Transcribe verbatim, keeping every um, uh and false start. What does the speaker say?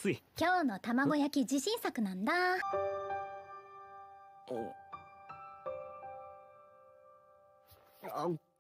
つい。 今日の卵焼き自信作なんだ。 あ